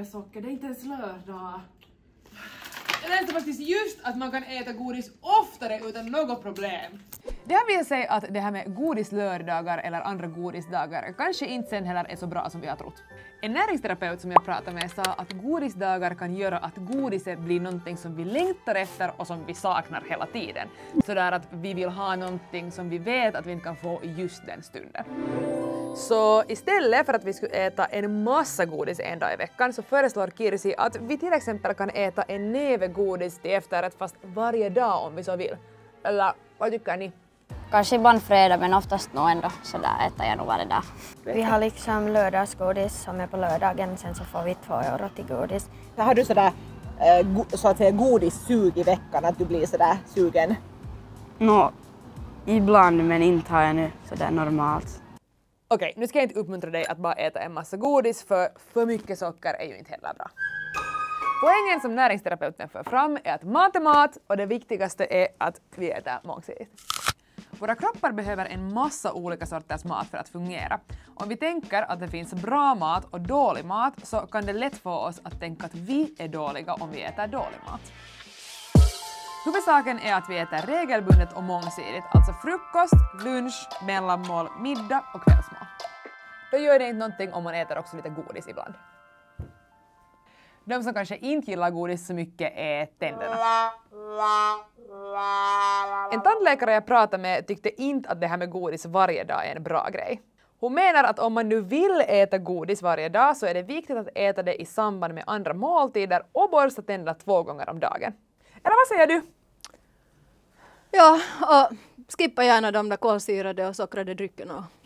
med socker, det är inte ens lördag. Jag läste faktiskt just att man kan äta godis oftare utan något problem. Det här vill säga att det här med godislördagar eller andra godisdagar kanske inte sen heller är så bra som vi har trott. En näringsterapeut som jag pratade med sa att godisdagar kan göra att godiset blir någonting som vi längtar efter och som vi saknar hela tiden. Sådär att vi vill ha någonting som vi vet att vi inte kan få just den stunden. Så istället för att vi skulle äta en massa godis en dag i veckan så föreslår Kirsi att vi till exempel kan äta en näve godis till efterrätt fast varje dag om vi så vill. Eller vad tycker ni? Kanske ibland fredag men oftast nog ändå så där äter jag nog varje dag. Vi har liksom lördagsgodis som är på lördagen, sen så får vi 2 euro till godis. Har du sådär så att säga godissug i veckan, att du blir sådär sugen? Ibland men inte har jag nu sådär normalt. Okej, nu ska jag inte uppmuntra dig att bara äta en massa godis för mycket socker är ju inte heller bra. Poängen som näringsterapeuten för fram är att mat är mat och det viktigaste är att vi äter mångsidigt. Våra kroppar behöver en massa olika sorters mat för att fungera. Om vi tänker att det finns bra mat och dålig mat så kan det lätt få oss att tänka att vi är dåliga om vi äter dålig mat. Huvudsaken är att vi äter regelbundet och mångsidigt, alltså frukost, lunch, mellanmål, middag och kvällsmål. Då gör det inte någonting om man äter också lite godis ibland. De som kanske inte gillar godis så mycket är tänderna. En tandläkare jag pratade med tyckte inte att det här med godis varje dag är en bra grej. Hon menar att om man nu vill äta godis varje dag så är det viktigt att äta det i samband med andra måltider och borsta tänderna 2 gånger om dagen. Eller vad säger du? Ja, och skippa gärna de där kolsyrade och sockrade dryckerna.